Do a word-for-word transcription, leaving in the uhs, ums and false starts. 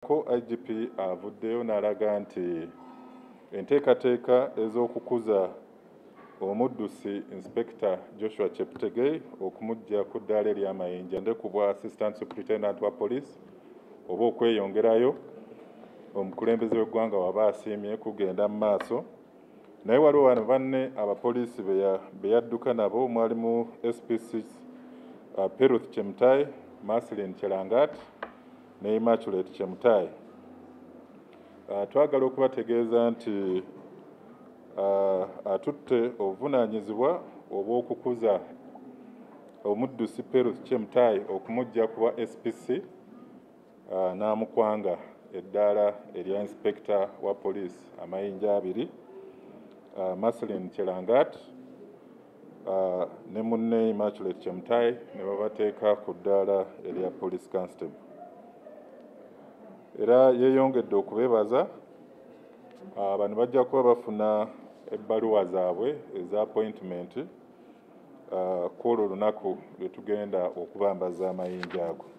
ko I G P avuddeyo n'alaga nti enteekateeka ez'okukuza omuddusi Inspector Joshua Cheptegei okumuggya ku ddaala ery'amayinja ndekubwa Assistant Superintendent wa Police oba okweyongerayo omukulembeze w'eggwanga waba asiimye kugenda mu maaso. Naye waliwo wano banne abapoliisi be yadduka nabo mwalimu S P C uh, Peruth Chemutai, Marceline Chelangat ne Immaculate Chemutai. Uh, twagala okubategeeza nti uh, atutte obuvunaanyizibwa obw'okukuza omuddusi Peruth Chemutai okumuggya ku bwa S P C uh, n'amukwanga eddaala erya Inspector wa Police amayinja abiri uh, Marceline Chelangat uh, ne munne Immaculate Chemutai ne babateeka ku ddaala erya Police Constable. Era yeeyongedde okubeebaza uh, bano bajja kuba bafuna ebbaluwa zaabwe eza appointment uh, kwolwo olunaku lwe tugenda okubambaza amayinja ago.